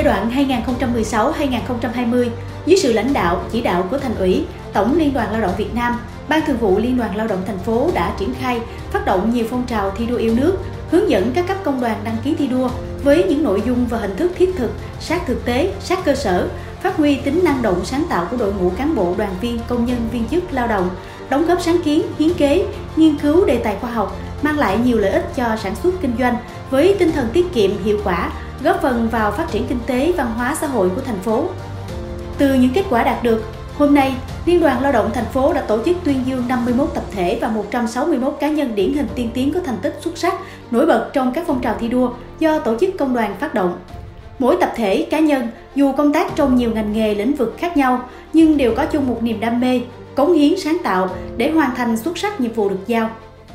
giai đoạn 2016-2020, dưới sự lãnh đạo, chỉ đạo của Thành ủy, Tổng Liên đoàn Lao động Việt Nam, Ban Thường vụ Liên đoàn Lao động thành phố đã triển khai, phát động nhiều phong trào thi đua yêu nước, hướng dẫn các cấp công đoàn đăng ký thi đua với những nội dung và hình thức thiết thực, sát thực tế, sát cơ sở, phát huy tính năng động sáng tạo của đội ngũ cán bộ, đoàn viên, công nhân, viên chức, lao động, đóng góp sáng kiến, hiến kế, nghiên cứu đề tài khoa học, mang lại nhiều lợi ích cho sản xuất kinh doanh với tinh thần tiết kiệm, hiệu quả, góp phần vào phát triển kinh tế, văn hóa xã hội của thành phố. Từ những kết quả đạt được, hôm nay, Liên đoàn Lao động thành phố đã tổ chức tuyên dương 51 tập thể và 161 cá nhân điển hình tiên tiến có thành tích xuất sắc, nổi bật trong các phong trào thi đua do tổ chức công đoàn phát động. Mỗi tập thể, cá nhân, dù công tác trong nhiều ngành nghề, lĩnh vực khác nhau, nhưng đều có chung một niềm đam mê, cống hiến sáng tạo để hoàn thành xuất sắc nhiệm vụ được giao.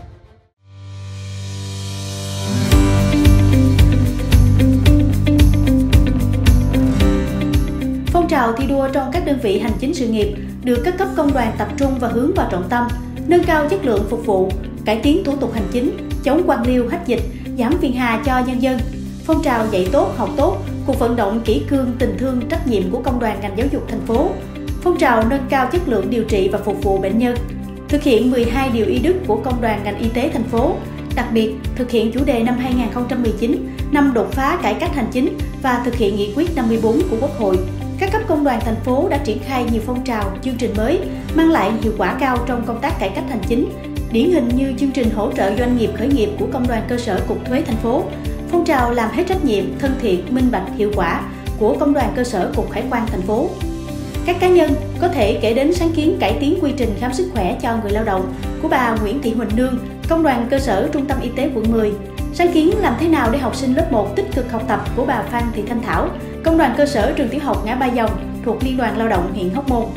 Phong trào thi đua trong các đơn vị hành chính sự nghiệp được các cấp công đoàn tập trung và hướng vào trọng tâm, nâng cao chất lượng phục vụ, cải tiến thủ tục hành chính, chống quan liêu hách dịch, giảm phiền hà cho nhân dân. Phong trào dạy tốt, học tốt, cuộc vận động kỷ cương, tình thương, trách nhiệm của công đoàn ngành giáo dục thành phố. Phong trào nâng cao chất lượng điều trị và phục vụ bệnh nhân. Thực hiện 12 điều y đức của công đoàn ngành y tế thành phố. Đặc biệt, thực hiện chủ đề năm 2019, năm đột phá cải cách hành chính và thực hiện nghị quyết 54 của Quốc hội. Các cấp công đoàn thành phố đã triển khai nhiều phong trào, chương trình mới, mang lại hiệu quả cao trong công tác cải cách hành chính. Điển hình như chương trình hỗ trợ doanh nghiệp khởi nghiệp của Công đoàn cơ sở Cục Thuế thành phố, phong trào làm hết trách nhiệm, thân thiện, minh bạch, hiệu quả của Công đoàn cơ sở Cục Hải quan thành phố. Các cá nhân có thể kể đến sáng kiến cải tiến quy trình khám sức khỏe cho người lao động của bà Nguyễn Thị Huỳnh Nương, Công đoàn cơ sở Trung tâm Y tế quận 10. Sáng kiến làm thế nào để học sinh lớp 1 tích cực học tập của bà Phan Thị Thanh Thảo, Công đoàn cơ sở trường tiểu học Ngã Ba Dòng thuộc Liên đoàn Lao động huyện Hóc Môn.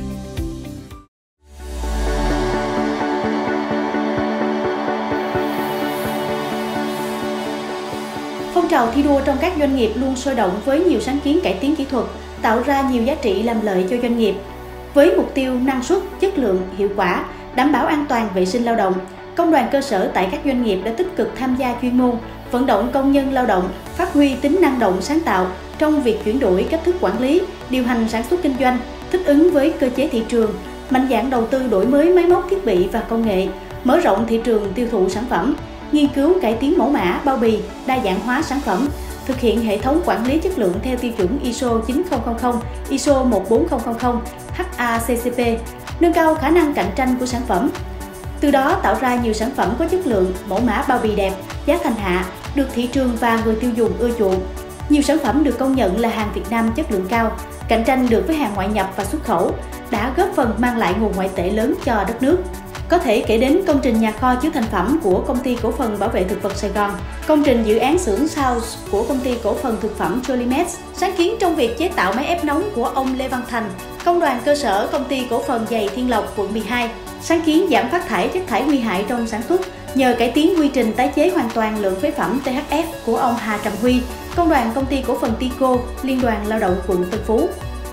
Phong trào thi đua trong các doanh nghiệp luôn sôi động với nhiều sáng kiến cải tiến kỹ thuật, tạo ra nhiều giá trị làm lợi cho doanh nghiệp. Với mục tiêu năng suất, chất lượng, hiệu quả, đảm bảo an toàn vệ sinh lao động, công đoàn cơ sở tại các doanh nghiệp đã tích cực tham gia chuyên môn, vận động công nhân lao động, phát huy tính năng động sáng tạo trong việc chuyển đổi cách thức quản lý, điều hành sản xuất kinh doanh, thích ứng với cơ chế thị trường, mạnh dạn đầu tư đổi mới máy móc thiết bị và công nghệ, mở rộng thị trường tiêu thụ sản phẩm, nghiên cứu cải tiến mẫu mã, bao bì, đa dạng hóa sản phẩm, thực hiện hệ thống quản lý chất lượng theo tiêu chuẩn ISO 9000, ISO 14000, HACCP, nâng cao khả năng cạnh tranh của sản phẩm. Từ đó tạo ra nhiều sản phẩm có chất lượng, mẫu mã bao bì đẹp, giá thành hạ, được thị trường và người tiêu dùng ưa chuộng. Nhiều sản phẩm được công nhận là hàng Việt Nam chất lượng cao, cạnh tranh được với hàng ngoại nhập và xuất khẩu, đã góp phần mang lại nguồn ngoại tệ lớn cho đất nước. Có thể kể đến công trình nhà kho chứa thành phẩm của Công ty Cổ phần Bảo vệ Thực vật Sài Gòn, công trình dự án xưởng South của Công ty Cổ phần Thực phẩm Jolimet, sáng kiến trong việc chế tạo máy ép nóng của ông Lê Văn Thành, Công đoàn cơ sở Công ty Cổ phần Giày Thiên Lộc, quận 12, sáng kiến giảm phát thải chất thải nguy hại trong sản xuất nhờ cải tiến quy trình tái chế hoàn toàn lượng phế phẩm THF của ông Hà Trầm Huy, Công đoàn Công ty Cổ phần Tico, Liên đoàn Lao động quận Tân Phú.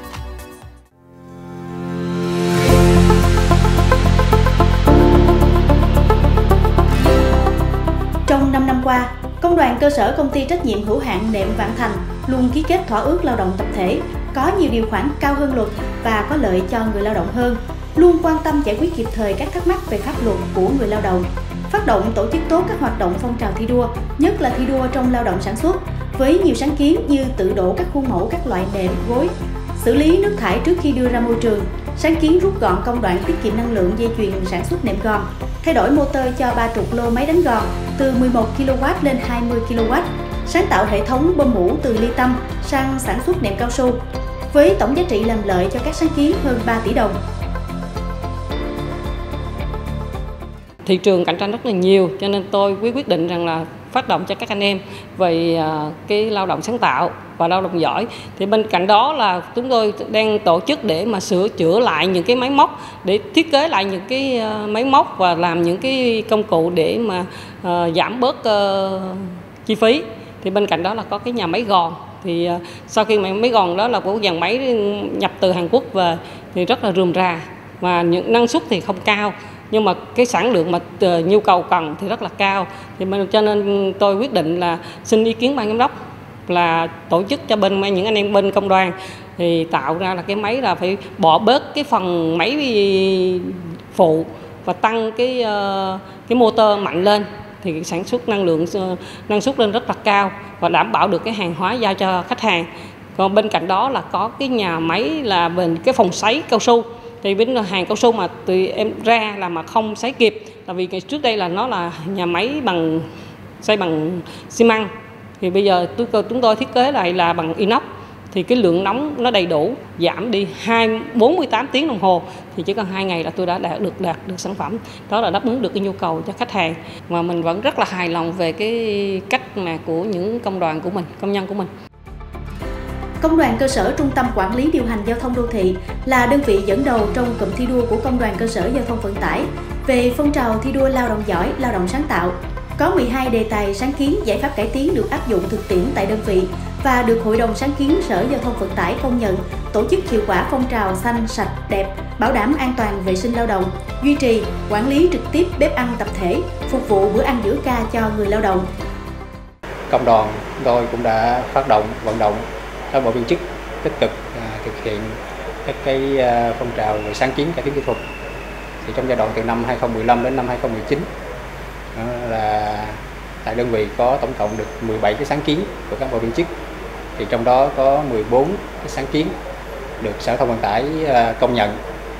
Trong 5 năm qua, Công đoàn cơ sở Công ty trách nhiệm hữu hạn Nệm Vạn Thành luôn ký kết thỏa ước lao động tập thể, có nhiều điều khoản cao hơn luật và có lợi cho người lao động hơn, luôn quan tâm giải quyết kịp thời các thắc mắc về pháp luật của người lao động, phát động tổ chức tốt các hoạt động phong trào thi đua, nhất là thi đua trong lao động sản xuất, với nhiều sáng kiến như tự đổ các khuôn mẫu các loại nệm, gối, xử lý nước thải trước khi đưa ra môi trường, sáng kiến rút gọn công đoạn tiết kiệm năng lượng dây chuyền sản xuất nệm gòn, thay đổi motor cho 30 lô máy đánh gòn từ 11 kW lên 20 kW, sáng tạo hệ thống bơm mũ từ ly tâm sang sản xuất nệm cao su, với tổng giá trị làm lợi cho các sáng kiến hơn 3 tỷ đồng. Thị trường cạnh tranh rất là nhiều, cho nên tôi quyết định rằng là phát động cho các anh em về cái lao động sáng tạo và lao động giỏi. Thì bên cạnh đó là chúng tôi đang tổ chức để mà sửa chữa lại những cái máy móc, để thiết kế lại những cái máy móc và làm những cái công cụ để mà giảm bớt chi phí. Thì bên cạnh đó là có cái nhà máy gòn. Thì sau khi máy gòn đó là của dàn máy nhập từ Hàn Quốc về thì rất là rườm rà và những năng suất thì không cao, nhưng mà cái sản lượng mà nhu cầu cần thì rất là cao. Thì cho nên tôi quyết định là xin ý kiến ban giám đốc là tổ chức cho những anh em bên công đoàn thì tạo ra là cái máy là phải bỏ bớt cái phần máy phụ và tăng cái motor mạnh lên, thì sản xuất năng suất lên rất là cao và đảm bảo được cái hàng hóa giao cho khách hàng. Còn bên cạnh đó là có cái nhà máy là về cái phòng sấy cao su, thì bên hàng cao su mà tụi em ra là mà không sấy kịp, tại vì trước đây là nó là nhà máy xây bằng xi măng, thì bây giờ chúng tôi thiết kế lại là bằng inox, thì cái lượng nóng nó đầy đủ, giảm đi 48 tiếng đồng hồ, thì chỉ cần 2 ngày là tôi đã đạt được sản phẩm. Đó là đáp ứng được cái nhu cầu cho khách hàng, mà mình vẫn rất là hài lòng về cái cách mà của những công đoàn của mình, công nhân của mình. Công đoàn cơ sở Trung tâm Quản lý điều hành giao thông đô thị là đơn vị dẫn đầu trong cụm thi đua của Công đoàn cơ sở giao thông vận tải về phong trào thi đua lao động giỏi, lao động sáng tạo. Có 12 đề tài sáng kiến, giải pháp cải tiến được áp dụng thực tiễn tại đơn vị và được Hội đồng sáng kiến Sở Giao thông Vận tải công nhận, tổ chức hiệu quả phong trào xanh, sạch, đẹp, bảo đảm an toàn vệ sinh lao động, duy trì, quản lý trực tiếp bếp ăn tập thể, phục vụ bữa ăn giữa ca cho người lao động. Công đoàn tôi cũng đã phát động, vận động cán bộ viên chức tích cực thực hiện các cái phong trào về sáng kiến cải tiến kỹ thuật. Thì trong giai đoạn từ năm 2015 đến năm 2019 là tại đơn vị có tổng cộng được 17 cái sáng kiến của cán bộ viên chức, thì trong đó có 14 cái sáng kiến được Sở Giao thông Vận tải công nhận.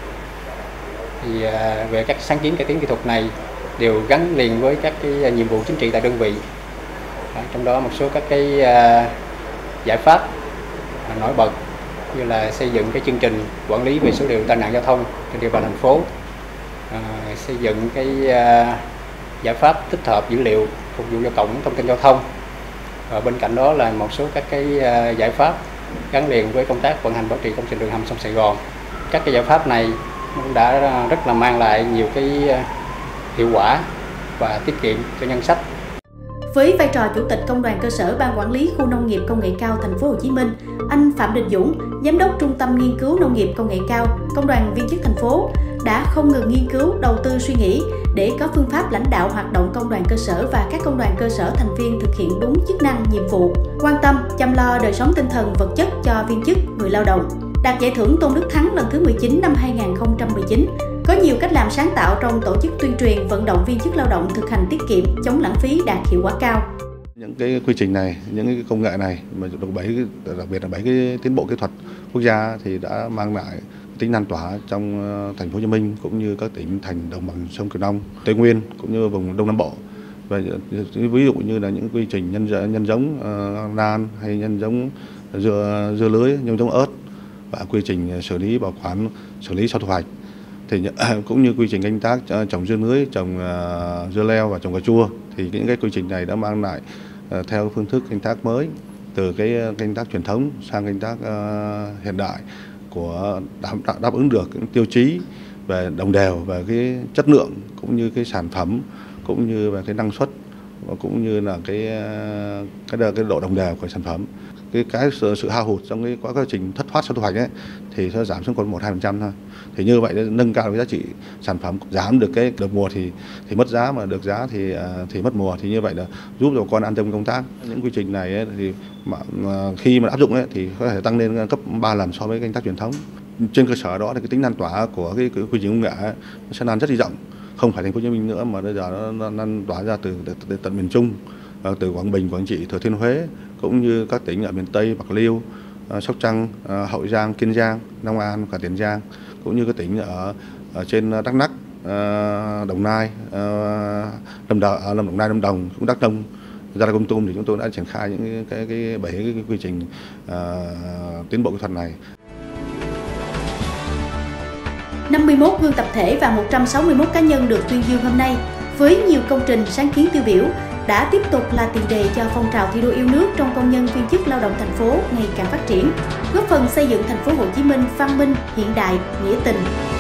Thì về các sáng kiến cải tiến kỹ thuật này đều gắn liền với các cái nhiệm vụ chính trị tại đơn vị. Trong đó một số các cái giải pháp nổi bật như là xây dựng cái chương trình quản lý về số liệu tai nạn giao thông trên địa bàn thành phố, xây dựng cái giải pháp tích hợp dữ liệu phục vụ cho cổng thông tin giao thông, và bên cạnh đó là một số các cái giải pháp gắn liền với công tác vận hành bảo trì công trình đường hầm sông Sài Gòn. Các cái giải pháp này cũng đã rất là mang lại nhiều cái hiệu quả và tiết kiệm cho ngân sách. Với vai trò Chủ tịch Công đoàn cơ sở Ban Quản lý Khu Nông nghiệp Công nghệ cao Thành phố Hồ Chí Minh, anh Phạm Đình Dũng, Giám đốc Trung tâm Nghiên cứu Nông nghiệp Công nghệ cao, Công đoàn viên chức thành phố đã không ngừng nghiên cứu, đầu tư suy nghĩ để có phương pháp lãnh đạo hoạt động công đoàn cơ sở và các công đoàn cơ sở thành viên thực hiện đúng chức năng, nhiệm vụ, quan tâm, chăm lo đời sống tinh thần vật chất cho viên chức, người lao động. Đạt giải thưởng Tôn Đức Thắng lần thứ 19 năm 2019. Có nhiều cách làm sáng tạo trong tổ chức tuyên truyền, vận động viên chức lao động thực hành tiết kiệm, chống lãng phí đạt hiệu quả cao. Những cái quy trình này, những cái công nghệ này mà đặc biệt là 7 cái tiến bộ kỹ thuật quốc gia thì đã mang lại tính lan tỏa trong thành phố Hồ Chí Minh cũng như các tỉnh thành đồng bằng sông Cửu Long, Tây Nguyên cũng như vùng Đông Nam Bộ. Và ví dụ như là những quy trình nhân giống lan hay nhân giống dưa lưới, nhân giống ớt và quy trình xử lý bảo quản, xử lý sau thu hoạch. Thì cũng như quy trình canh tác trồng dưa lưới, trồng dưa leo và trồng cà chua, thì những cái quy trình này đã mang lại theo phương thức canh tác mới, từ cái canh tác truyền thống sang canh tác hiện đại, của đáp ứng được những tiêu chí về đồng đều, về cái chất lượng cũng như cái sản phẩm, cũng như về cái năng suất, cũng như là cái độ đồng đều của sản phẩm. Cái sự hao hụt trong cái quá trình thất thoát sau thu hoạch ấy thì sẽ giảm xuống còn 1-2% thôi. Thì như vậy nâng cao cái giá trị sản phẩm, giảm được cái được mùa thì mất giá, mà được giá thì mất mùa, thì như vậy là giúp cho con an tâm công tác. Những quy trình này ấy, thì khi mà áp dụng ấy, thì có thể tăng lên gấp 3 lần so với canh tác truyền thống. Trên cơ sở đó thì cái tính lan tỏa của cái quy trình công nghệ ấy, nó sẽ lan rất là rộng, không phải thành phố Hồ Chí Minh nữa mà bây giờ nó lan tỏa ra từ tận miền Trung, từ Quảng Bình, Quảng Trị, Thừa Thiên Huế, cũng như các tỉnh ở miền Tây, Bạc Liêu, Sóc Trăng, Hậu Giang, Kiên Giang, Long An và Tiền Giang, cũng như các tỉnh ở trên Đắk Lắk, Đồng Nai, Lâm Đồng, cũng Đắk Nông, Gia Lai, Kon Tum, thì chúng tôi đã triển khai những cái 7 cái quy trình tiến bộ kỹ thuật này. 51 gương tập thể và 161 cá nhân được tuyên dương hôm nay với nhiều công trình sáng kiến tiêu biểu đã tiếp tục là tiền đề cho phong trào thi đua yêu nước trong công nhân viên chức lao động thành phố ngày càng phát triển, góp phần xây dựng thành phố Hồ Chí Minh văn minh, hiện đại, nghĩa tình.